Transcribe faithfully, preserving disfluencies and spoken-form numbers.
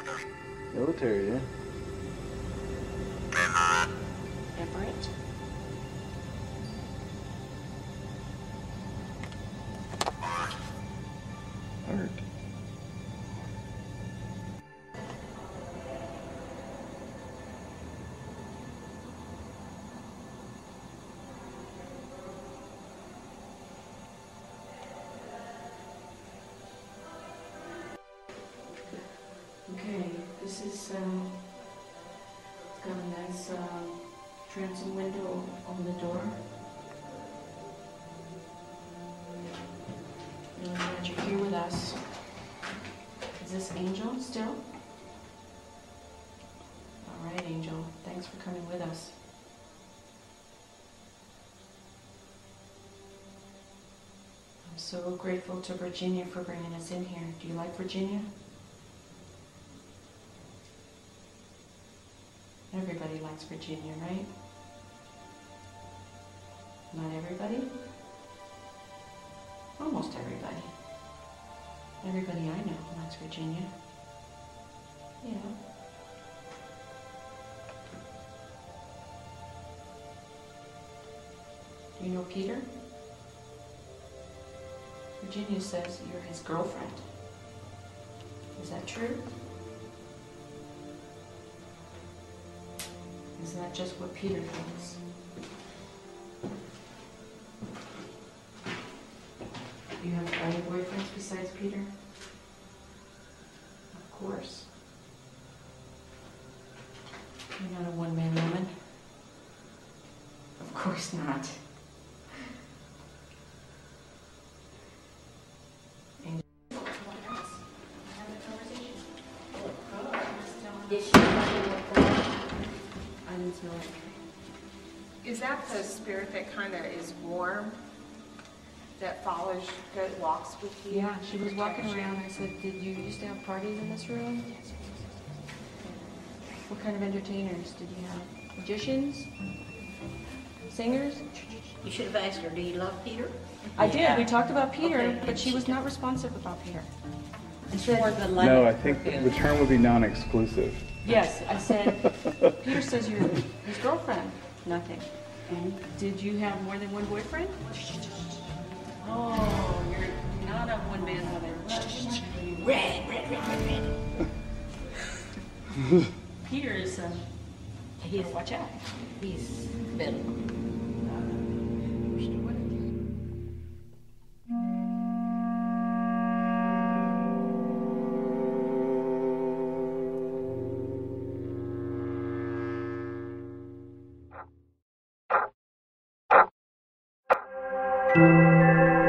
Military, yeah. Everett. Art. Okay, this is, um, it's got a nice, um, transom window over the door. Really glad you're here with us. Is this Angel still? All right, Angel, thanks for coming with us. I'm so grateful to Virginia for bringing us in here. Do you like Virginia? Everybody likes Virginia, right? Not everybody? Almost everybody. Everybody I know likes Virginia. Yeah. Do you know Peter? Virginia says you're his girlfriend. Is that true? Is that just what Peter thinks? Do you have other boyfriends besides Peter? Of course. You're not a one-man woman? Of course not. Is that the spirit that kind of is warm, that follows, that walks with you? Yeah, she was walking around. I said, did you used to have parties in this room? What kind of entertainers did you have? Magicians? Singers? You should have asked her, do you love Peter? I did. We talked about Peter, Okay. but she was not responsive about Peter. I For said, the light. No, I think the term would be non-exclusive. yes. I said, Peter says you're his girlfriend. Nothing. And did you have more than one boyfriend? Oh, you're not a one-man woman. Red, red, red, red, red. Peter is, uh, He's, watch out. he's been. Thank you.